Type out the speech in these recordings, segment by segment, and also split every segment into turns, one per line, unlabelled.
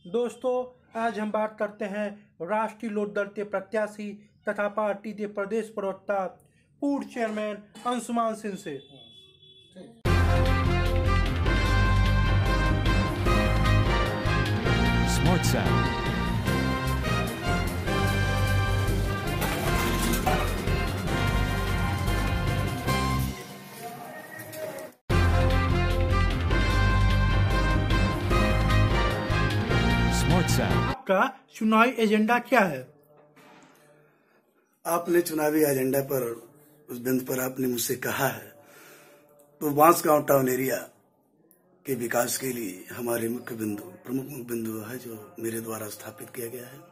दोस्तों, आज हम बात करते हैं राष्ट्रीय लोकदल के प्रत्याशी तथा पार्टी के प्रदेश प्रवक्ता पूर्व चेयरमैन अंशुमान सिंह से।
Smart sound.
आपका चुनावी एजेंडा क्या है?
आपने चुनावी एजेंडा पर उस बिंदु पर आपने मुझसे कहा है तो बांसगांव टाउन एरिया के विकास के लिए हमारे प्रमुख बिंदु है जो मेरे द्वारा स्थापित किया गया है।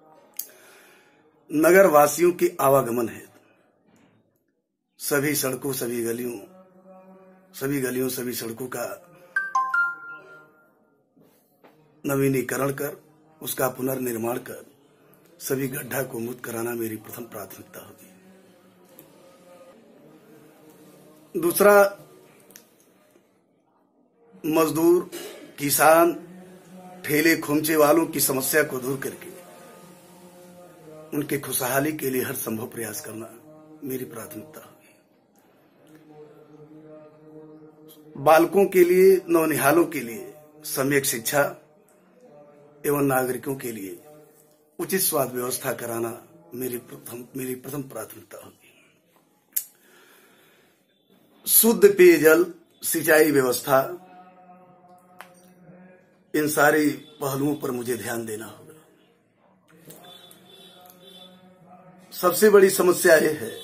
नगर वासियों की आवागमन है, सभी सड़कों सभी गलियों सभी सड़कों का नवीनीकरण कर उसका पुनर्निर्माण कर सभी गड्ढा को मुक्त कराना मेरी प्रथम प्राथमिकता होगी। दूसरा, मजदूर, किसान, ठेले खोमचे वालों की समस्या को दूर करके उनके खुशहाली के लिए हर संभव प्रयास करना मेरी प्राथमिकता होगी। बालकों के लिए, नौनिहालों के लिए सम्यक शिक्षा एवं नागरिकों के लिए उचित स्वास्थ्य व्यवस्था कराना मेरी प्रथम प्राथमिकता होगी। शुद्ध पेयजल, सिंचाई व्यवस्था, इन सारे पहलुओं पर मुझे ध्यान देना होगा। सबसे बड़ी समस्या यह है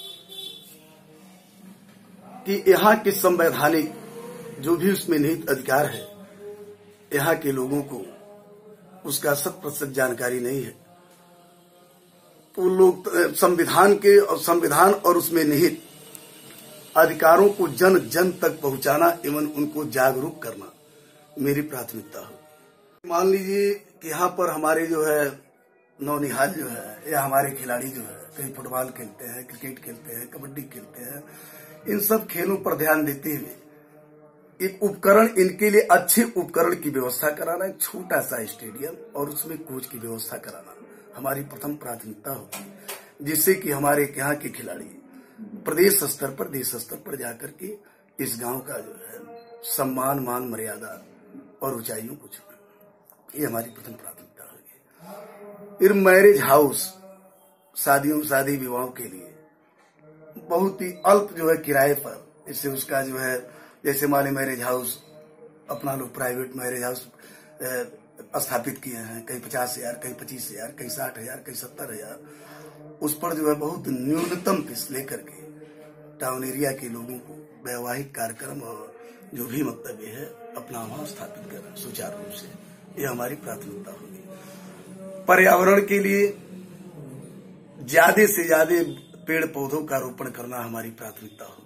कि यहाँ के संवैधानिक जो भी उसमें निहित अधिकार है, यहाँ के लोगों को उसका 100% जानकारी नहीं है। तो लोग संविधान और उसमें निहित अधिकारों को जन जन तक पहुंचाना एवं उनको जागरूक करना मेरी प्राथमिकता हो। मान लीजिए कि यहाँ पर हमारे जो है नौनिहाल जो है या हमारे खिलाड़ी जो है कहीं फुटबॉल खेलते हैं, क्रिकेट खेलते हैं, कबड्डी खेलते हैं, इन सब खेलों पर ध्यान देते हुए एक उपकरण, इनके लिए अच्छे उपकरण की व्यवस्था कराना, एक छोटा सा स्टेडियम और उसमें कोच की व्यवस्था कराना हमारी प्रथम प्राथमिकता होगी, जिससे कि हमारे यहाँ के खिलाड़ी प्रदेश स्तर पर, देश स्तर पर जाकर के इस गांव का जो है सम्मान, मान, मर्यादा और ऊंचाइयों को छूना, ये हमारी प्रथम प्राथमिकता होगी। फिर मैरिज हाउस, शादी विवाह के लिए बहुत ही अल्प जो है किराए पर, इससे उसका जो है जैसे माने मैरिज हाउस अपना लोग प्राइवेट मैरिज हाउस स्थापित किए हैं, कहीं 50,000, कहीं 25,000, कहीं 60,000, कहीं 70,000, उस पर जो है बहुत न्यूनतम फीस लेकर के टाउन एरिया के लोगों को वैवाहिक कार्यक्रम और जो भी वक्तव्य है अपना वहां स्थापित करना सुचारू रूप से, ये हमारी प्राथमिकता होगी। पर्यावरण के लिए ज्यादा से ज्यादा पेड़ पौधों का रोपण करना हमारी प्राथमिकता होगी।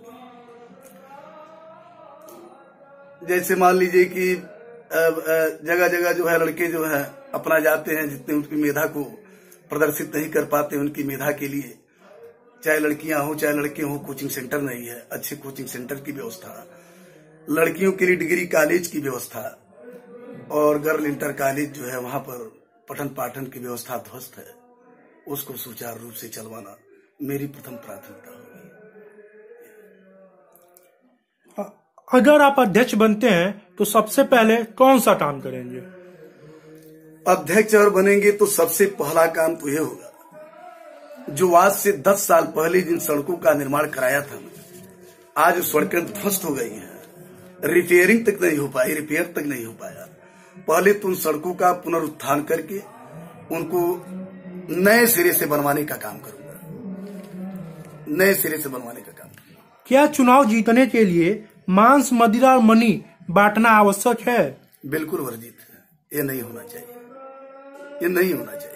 जैसे मान लीजिए कि जगह जगह जो है लड़के जो है अपना जाते हैं, जितने उनकी मेधा को प्रदर्शित नहीं कर पाते, उनकी मेधा के लिए चाहे लड़कियां हो चाहे लड़के हो, कोचिंग सेंटर नहीं है, अच्छे कोचिंग सेंटर की व्यवस्था, लड़कियों के लिए डिग्री कॉलेज की व्यवस्था और गर्ल इंटर कॉलेज जो है वहां पर पठन पाठन की व्यवस्था ध्वस्त है, उसको सुचारू रूप से चलवाना मेरी प्रथम प्राथमिकता होगी।
अगर आप अध्यक्ष बनते हैं तो सबसे पहले कौन सा काम करेंगे?
अध्यक्ष और बनेंगे तो सबसे पहला काम तो ये होगा, जो आज से 10 साल पहले जिन सड़कों का निर्माण कराया था, आज सड़कें ध्वस्त हो गई हैं, रिपेयर तक नहीं हो पाया। पहले तो उन सड़कों का पुनरुत्थान करके उनको नए सिरे से बनवाने का काम करूंगा, नए सिरे से बनवाने का काम।
क्या चुनाव जीतने के लिए मांस, मदिरा और मनी बांटना आवश्यक है?
बिल्कुल वर्जित है, ये नहीं होना चाहिए, ये नहीं होना चाहिए।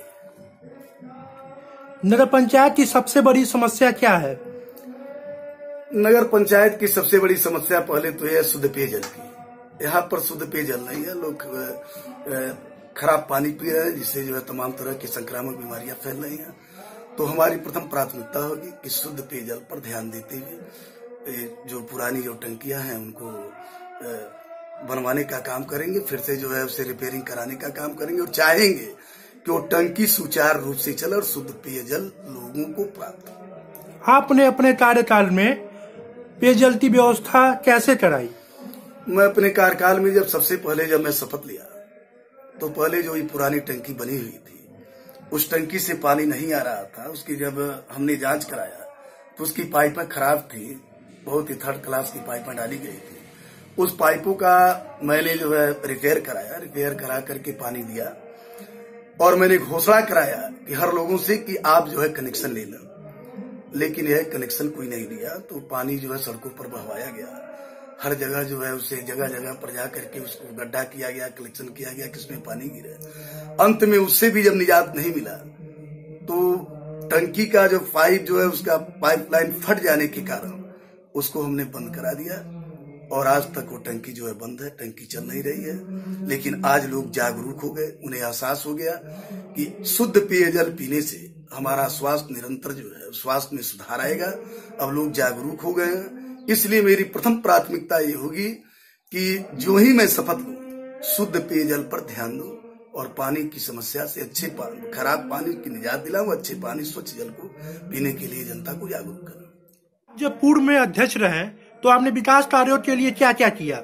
नगर पंचायत की सबसे बड़ी समस्या क्या है?
नगर पंचायत की सबसे बड़ी समस्या पहले तो है शुद्ध पेयजल की। यहाँ पर शुद्ध पेयजल नहीं है, लोग खराब पानी पी रहे हैं, जिससे जो है तमाम तरह की संक्रामक बीमारियां फैल रही हैं। तो हमारी प्रथम प्राथमिकता होगी कि शुद्ध पेयजल पर ध्यान देते हुए जो पुरानी जो टंकियां हैं उनको बनवाने का काम करेंगे, फिर से जो है उसे रिपेयरिंग कराने का काम करेंगे और चाहेंगे कि वो टंकी सुचारू रूप से चले और शुद्ध पेयजल लोगों को प्राप्त हो।
आपने अपने कार्यकाल में पेयजल की व्यवस्था कैसे कराई?
मैं अपने कार्यकाल में सबसे पहले जब मैं शपथ लिया तो पहले जो ये पुरानी टंकी बनी हुई थी उस टंकी से पानी नहीं आ रहा था। उसकी जब हमने जांच कराया तो उसकी पाइपें खराब थी, बहुत ही थर्ड क्लास की पाइपें डाली गई थी। उस पाइपों का मैंने जो है रिपेयर कराया, रिपेयर करा करके पानी दिया और मैंने घोषणा कराया कि हर लोगों से कि आप जो है कनेक्शन ले लें, लेकिन यह कनेक्शन कोई नहीं लिया। तो पानी जो है सड़कों पर बहवाया गया, हर जगह जो है उसे जगह जगह पर जा करके उसको गड्ढा किया गया, कलेक्शन किया गया, किसमें पानी गिरे। अंत में उससे भी जब निजात नहीं मिला तो टंकी का जो पाइप जो है उसका पाइपलाइन फट जाने के कारण उसको हमने बंद करा दिया और आज तक वो टंकी जो है बंद है, टंकी चल नहीं रही है। लेकिन आज लोग जागरूक हो गए, उन्हें एहसास हो गया कि शुद्ध पेयजल पीने से हमारा स्वास्थ्य निरंतर जो है स्वास्थ्य में सुधार आएगा। अब लोग जागरूक हो गए हैं, इसलिए मेरी प्रथम प्राथमिकता ये होगी कि जो ही मैं शपथ लूं शुद्ध पेयजल पर ध्यान दूं और पानी की समस्या से अच्छे खराब पानी की निजात दिलाऊं, अच्छे पानी स्वच्छ जल को पीने के लिए जनता को जागरूक करूं।
जब पूर्व में अध्यक्ष रहे तो आपने विकास कार्यों के लिए क्या क्या किया?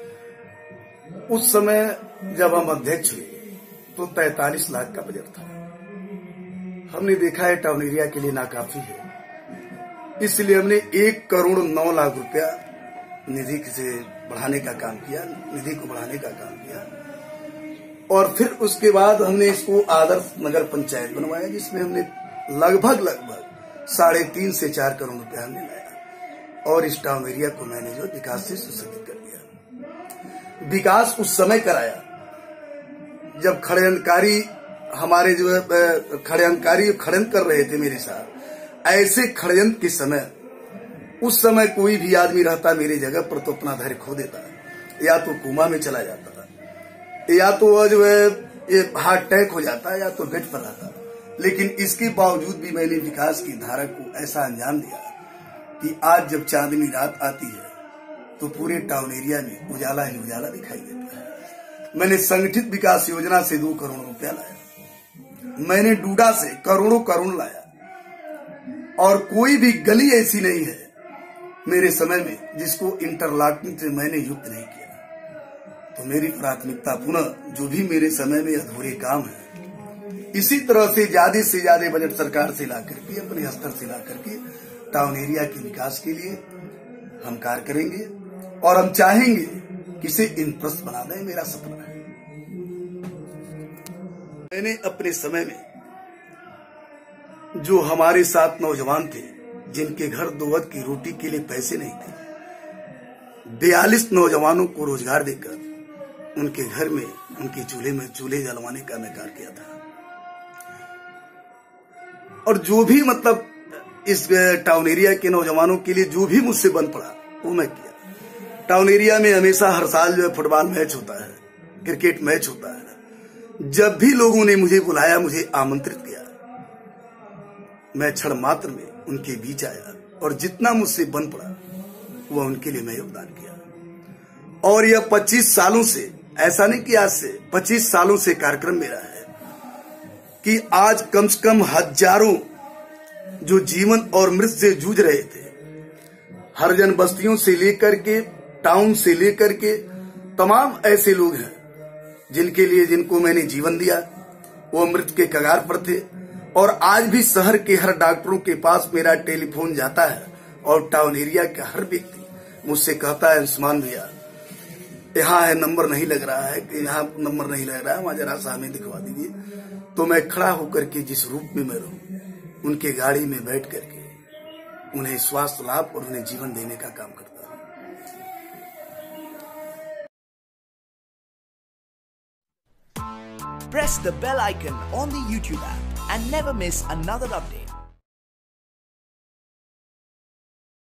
उस समय जब हम अध्यक्ष हुए तो 43 लाख का बजट था। हमने देखा है टाउन एरिया के लिए नाकाफी है, इसलिए हमने 1 करोड़ 9 लाख रुपया निधि से बढ़ाने का काम किया, निधि को बढ़ाने का काम किया। और फिर उसके बाद हमने इसको आदर्श नगर पंचायत बनवाया, जिसमें हमने लगभग 3.5 से 4 करोड़ रुपया हमने लाया और इस टाउन एरिया को मैंने जो विकास से सुसज्जित कर दिया। विकास उस समय कराया जब खड़ंजकारी हमारे जो है खड़ंजकारी खड़ंज कर रहे थे मेरे साथ। ऐसे खड़ंज के समय उस समय कोई भी आदमी रहता मेरी जगह पर तो अपना धैर्य खो देता, या तो कोमा में चला जाता था, या तो जो है हार्ट अटैक हो जाता, या तो बेड पर रहता। लेकिन इसके बावजूद भी मैंने विकास की धारा को ऐसा अंजाम दिया कि आज जब चांदनी रात आती है तो पूरे टाउन एरिया में उजाला ही उजाला दिखाई देता है। मैंने संगठित विकास योजना से 2 करोड़ रुपया लाया, मैंने डूडा से करोड़ लाया और कोई भी गली ऐसी नहीं है मेरे समय में जिसको इंटरलॉकिंग से मैंने युक्त नहीं किया। तो मेरी प्राथमिकता पुनः जो भी मेरे समय में अधूरे काम है, इसी तरह से ज्यादा बजट सरकार से ला करके अपने स्तर से ला करके टाउन एरिया के विकास के लिए हम कार्य करेंगे और हम चाहेंगे कि इसे इंप्रेस बना दें। मेरा सपना है। मैंने अपने समय में जो हमारे साथ नौजवान थे जिनके घर 2 वक्त की रोटी के लिए पैसे नहीं थे, 42 नौजवानों को रोजगार देकर उनके घर में उनके चूल्हे जलवाने का मैं कार्य किया था। और जो भी मतलब इस टाउन एरिया के नौजवानों के लिए जो भी मुझसे बन पड़ा वो मैं किया। टाउन एरिया में हमेशा हर साल जो है फुटबॉल मैच होता है, क्रिकेट मैच होता है। जब भी लोगों ने मुझे बुलाया, मुझे आमंत्रित किया, मैं क्षण मात्र में उनके बीच आया और जितना मुझसे बन पड़ा वह उनके लिए मैं योगदान किया। और यह 25 सालों से, ऐसा नहीं कि आज से, 25 सालों से कार्यक्रम मेरा है कि आज कम से कम हजारों जो जीवन और मृत्यु से जूझ रहे थे, हरिजन बस्तियों से लेकर के टाउन से लेकर के तमाम ऐसे लोग हैं जिनको मैंने जीवन दिया, वो मृत्यु के कगार पर थे। और आज भी शहर के हर डॉक्टरों के पास मेरा टेलीफोन जाता है और टाउन एरिया का हर व्यक्ति मुझसे कहता है, अंशुमान भैया यहाँ है, नंबर नहीं लग रहा है, कि यहाँ नंबर नहीं लग रहा है, वहां जरा सा हमें दिखवा दीजिए। तो मैं खड़ा होकर के जिस रूप में मैं रहूं, उनके गाड़ी में बैठ करके उन्हें स्वास्थ्य लाभ और उन्हें जीवन देने का काम करता हूं।
Press the bell icon on the YouTube app and never miss another update.